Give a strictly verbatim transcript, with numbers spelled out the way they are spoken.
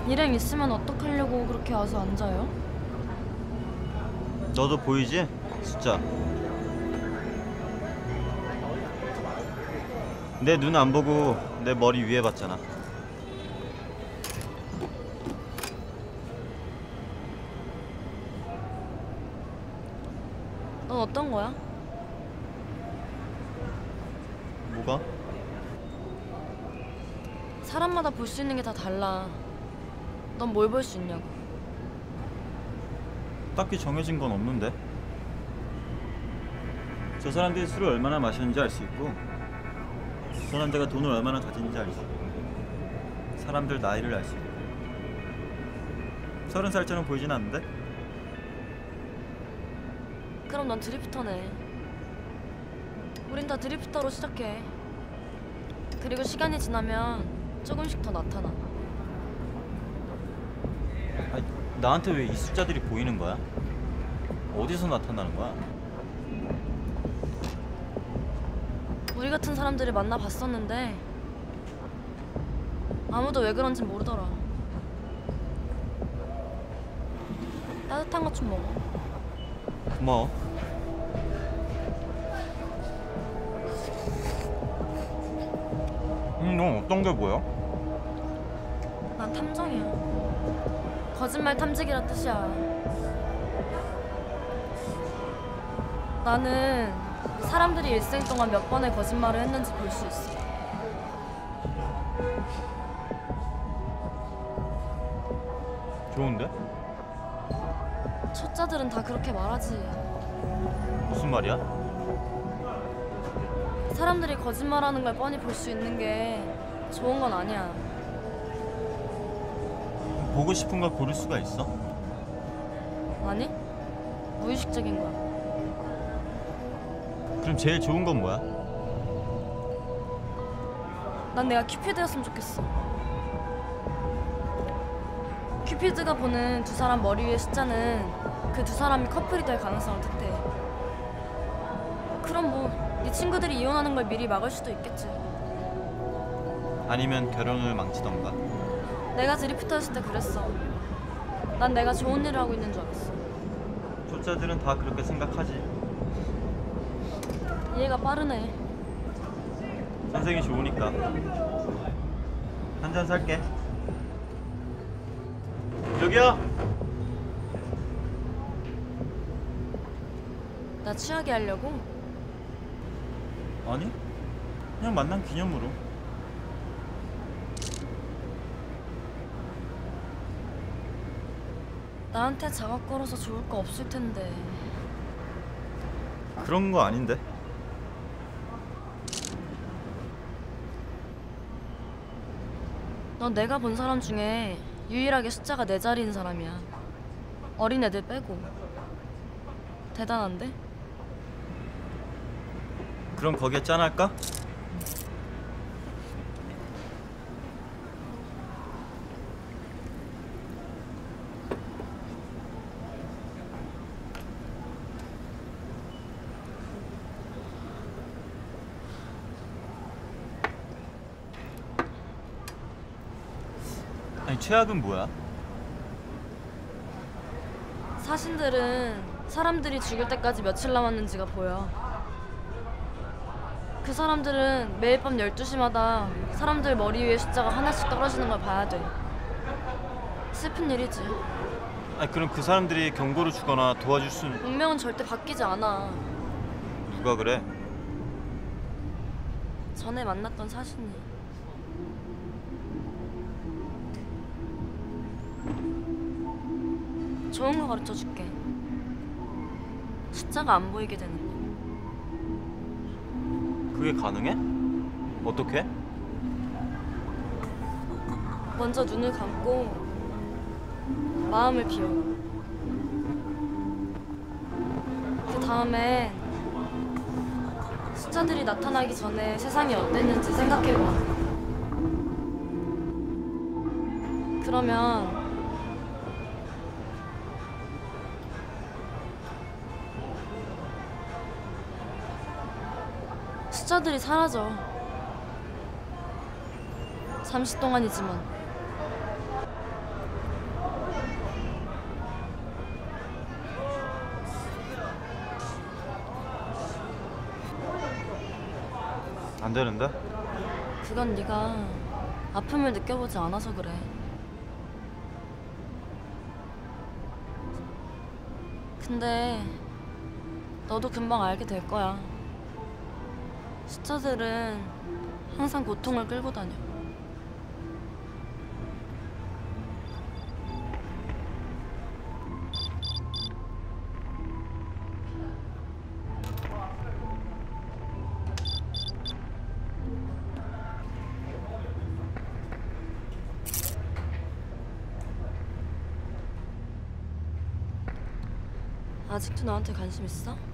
일행 있으면 어떡하려고 그렇게 와서 앉아요? 너도 보이지? 숫자. 내 눈 안 보고 내 머리 위에 봤잖아. 넌 어떤 거야? 뭐가? 사람마다 볼 수 있는 게 다 달라. 넌 뭘 볼 수 있냐고. 딱히 정해진 건 없는데. 저 사람들이 술을 얼마나 마셨는지 알 수 있고, 저 남자가 돈을 얼마나 가지는지 알 수 있고, 사람들 나이를 알 수 있고. 서른 살처럼 보이진 않는데? 그럼 넌 드리프터네. 우린 다 드리프터로 시작해. 그리고 시간이 지나면 조금씩 더 나타나. 아니, 나한테 왜 이 숫자들이 보이는 거야? 어디서 나타나는 거야? 우리 같은 사람들을 만나봤었는데 아무도 왜 그런지 모르더라. 따뜻한 것 좀 먹어. 고마워. 음, 넌 어떤 게 보여? 난 탐정이야. 거짓말 탐지기란 뜻이야. 나는 사람들이 일생 동안 몇 번의 거짓말을 했는지 볼 수 있어. 좋은데? 초짜들은 다 그렇게 말하지. 무슨 말이야? 사람들이 거짓말하는 걸 뻔히 볼 수 있는 게 좋은 건 아니야. 보고 싶은 걸 고를 수가 있어? 아니? 무의식적인 거야. 그럼 제일 좋은 건 뭐야? 난 내가 큐피드였으면 좋겠어. 큐피드가 보는 두 사람 머리 위의 숫자는 그 두 사람이 커플이 될 가능성을 뜻해. 그럼 뭐 네 친구들이 이혼하는 걸 미리 막을 수도 있겠지. 아니면 결혼을 망치던가. 내가 드리프터였을 때 그랬어. 난 내가 좋은 일을 하고 있는 줄 알았어. 초짜들은 다 그렇게 생각하지. 이해가 빠르네. 선생이 좋으니까. 한 잔 살게. 여기요. 나 취하게 하려고? 아니, 그냥 만난 기념으로. 나한테 작업 걸어서 좋을 거 없을 텐데. 그런 거 아닌데. 넌 내가 본 사람 중에 유일하게 숫자가 네 자리인 사람이야. 어린 애들 빼고. 대단한데? 그럼 거기에 짠할까? 아니, 최악은 뭐야? 사신들은 사람들이 죽을 때까지 며칠 남았는지가 보여. 그 사람들은 매일 밤 열두 시마다 사람들 머리 위에 숫자가 하나씩 떨어지는 걸 봐야 돼. 슬픈 일이지. 아니, 그럼 그 사람들이 경고를 주거나 도와줄 수는... 운명은 절대 바뀌지 않아. 누가 그래? 전에 만났던 사신이. 좋은 거 가르쳐 줄게. 숫자가 안 보이게 되는 거. 그게 가능해? 어떻게? 먼저 눈을 감고 마음을 비워. 그 다음에 숫자들이 나타나기 전에 세상이 어땠는지 생각해봐. 그러면 숫자들이 사라져. 잠시 동안이지만. 안 되는데? 그건 네가 아픔을 느껴보지 않아서 그래. 근데 너도 금방 알게 될 거야. 숫자들은 항상 고통을 끌고 다녀. 아직도 나한테 관심 있어?